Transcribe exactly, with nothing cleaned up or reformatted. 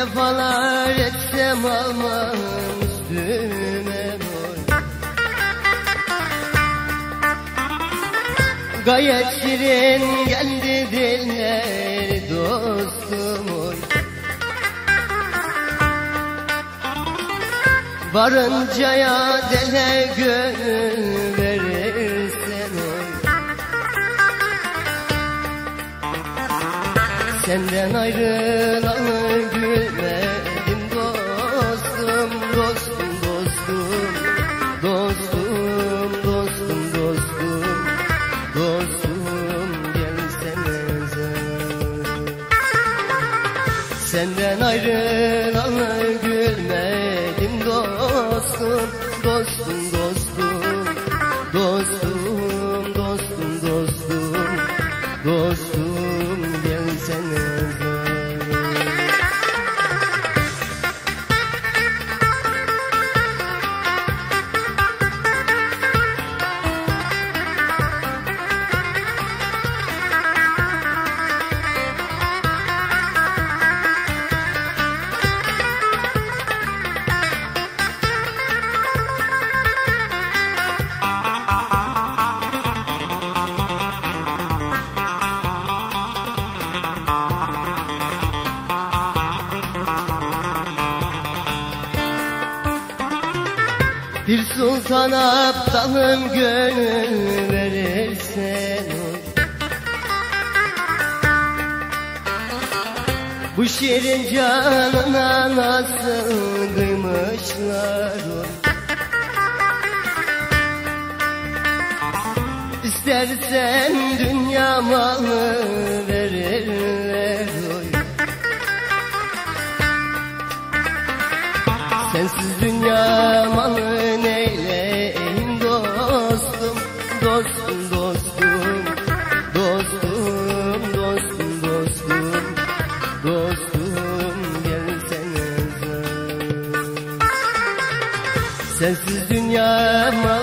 cefalar etsem almam üstüme boy. Gayet şirin geldi diller dostum oy. Varıncaya dele gönül verirsen oy. Senden ayrılalı gülmedim dostum, dostum, dostum, dostum, dostum, dostum, dostum, gelsene zar. Senden ayrılalı gülmedim dostum, dostum, dostum, dostum, dostum, dostum, dostum, gelsene zar. Bir sultana aptalım gönül verirsen oy. Bu şirin canına nasıl kıymışlar oy. İstersen dünya malı verirler oy. Sensiz dünya malı neyleyim dostum, dostum, dostum, dostum, dostum, dostum, dostum, gelsene zar. Sensiz dünya malı